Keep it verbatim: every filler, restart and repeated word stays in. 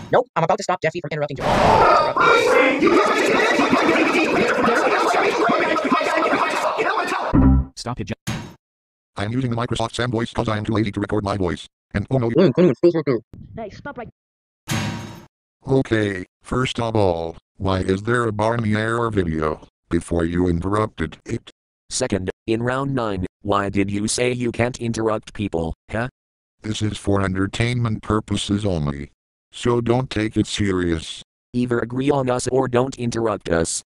Nope, I'm about to stop Jeffy from interrupting Joe. Stop it, Jeff. I am using the Microsoft Sam voice cause I am too lazy to record my voice. And oh no. Hey, stop right. Okay, first of all, why is there a bar in the error video before you interrupted it? Second, in round nine, why did you say you can't interrupt people, huh? This is for entertainment purposes only. So don't take it serious. Either agree on us or don't interrupt us.